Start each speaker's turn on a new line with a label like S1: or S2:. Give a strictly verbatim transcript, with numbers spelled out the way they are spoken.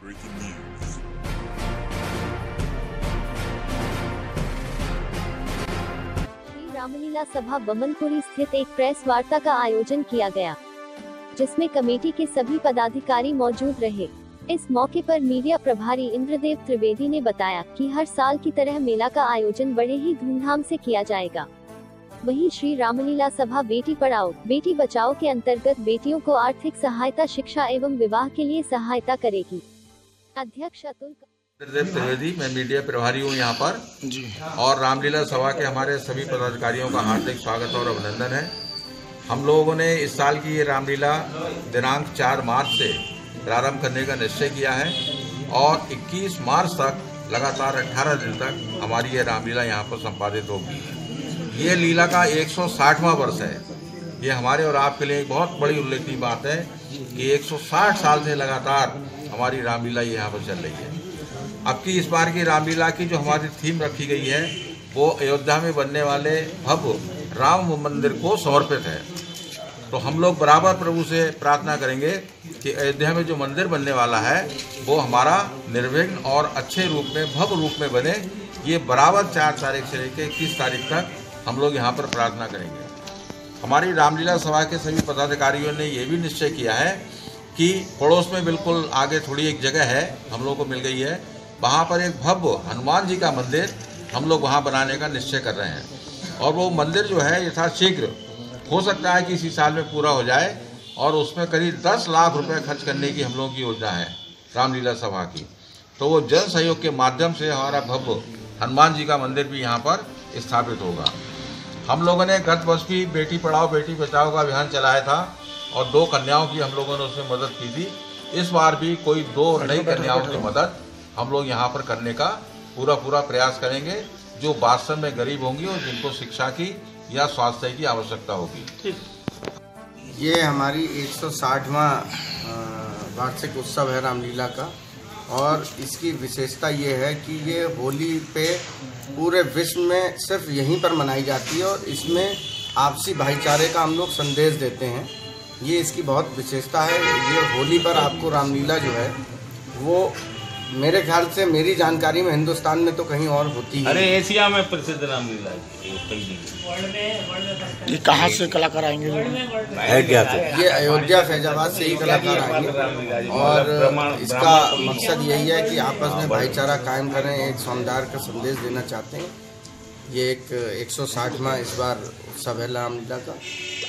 S1: श्री रामलीला सभा बमनपुरी स्थित एक प्रेस वार्ता का आयोजन किया गया, जिसमें कमेटी के सभी पदाधिकारी मौजूद रहे। इस मौके पर मीडिया प्रभारी इंद्रदेव त्रिवेदी ने बताया कि हर साल की तरह मेला का आयोजन बड़े ही धूमधाम से किया जाएगा। वहीं श्री रामलीला सभा बेटी पढ़ाओ बेटी बचाओ के अंतर्गत बेटियों को आर्थिक सहायता, शिक्षा एवं विवाह के लिए सहायता करेगी। अध्यक्ष अतुल
S2: इंद्रदेव त्रिवेदी, मैं मीडिया प्रभारी हूँ यहाँ पर जी। और रामलीला सभा के हमारे सभी पदाधिकारियों का हार्दिक स्वागत और अभिनंदन है। हम लोगों ने इस साल की ये रामलीला दिनांक चार मार्च से प्रारंभ करने का निश्चय किया है और इक्कीस मार्च तक लगातार अठारह दिन तक हमारी ये रामलीला यहाँ पर संपादित होगी। ये लीला का एक सौ साठवां वर्ष है। ये हमारे और आपके लिए एक बहुत बड़ी उल्लेखनीय बात है कि एक सौ साठ साल से लगातार हमारी रामलीला यहाँ पर चल रही है। अब की इस बार की रामलीला की जो हमारी थीम रखी गई है वो अयोध्या में बनने वाले भव्य राम मंदिर को समर्पित है। तो हम लोग बराबर प्रभु से प्रार्थना करेंगे कि अयोध्या में जो मंदिर बनने वाला है वो हमारा निर्विघ्न और अच्छे रूप में, भव्य रूप में बने। ये बराबर चार तारीख से लेकर इक्कीस तारीख तक हम लोग यहाँ पर प्रार्थना करेंगे। हमारी रामलीला सभा के सभी पदाधिकारियों ने ये भी निश्चय किया है कि पड़ोस में बिल्कुल आगे थोड़ी एक जगह है हम लोग को मिल गई है, वहाँ पर एक भव्य हनुमान जी का मंदिर हम लोग वहाँ बनाने का निश्चय कर रहे हैं। और वो मंदिर जो है यथाशीघ्र हो सकता है कि इसी साल में पूरा हो जाए और उसमें करीब दस लाख रुपए खर्च करने की हम लोगों की योजना है रामलीला सभा की। तो वो जन सहयोग के माध्यम से हमारा भव्य हनुमान जी का मंदिर भी यहाँ पर स्थापित होगा। हम लोगों ने गत वर्ष भी बेटी पढ़ाओ बेटी बचाओ का अभियान चलाया था और दो कन्याओं की हम लोगों ने उसमें मदद की थी। इस बार भी कोई दो नई कन्याओं की मदद हम लोग यहाँ पर करने का पूरा पूरा प्रयास करेंगे, जो वास्तव में गरीब होंगी और जिनको शिक्षा की या स्वास्थ्य की आवश्यकता होगी।
S3: ये हमारी एक सौ साठवां वार्षिक उत्सव है रामलीला का और इसकी विशेषता ये है कि ये होली पे पूरे विश्व में सिर्फ यहीं पर मनाई जाती है और इसमें आपसी भाईचारे का हम लोग संदेश देते हैं। ये इसकी बहुत विशेषता है। ये होली पर आपको रामलीला जो है वो मेरे ख्याल से, मेरी जानकारी में हिंदुस्तान में तो कहीं और होती है।
S4: अरे एशिया में प्रसिद्ध रामलीला
S5: ये कहाँ से कलाकार आएंगे?
S3: अयोध्या से। ये अयोध्या फैजाबाद से ही कलाकार आएंगे और इसका मकसद यही है कि आपस में भाईचारा कायम करें, एक सौंदर्य का संदेश देना चाहते हैं। ये एक एक सौ साठवां इस बार उत्सव है रामलीला का।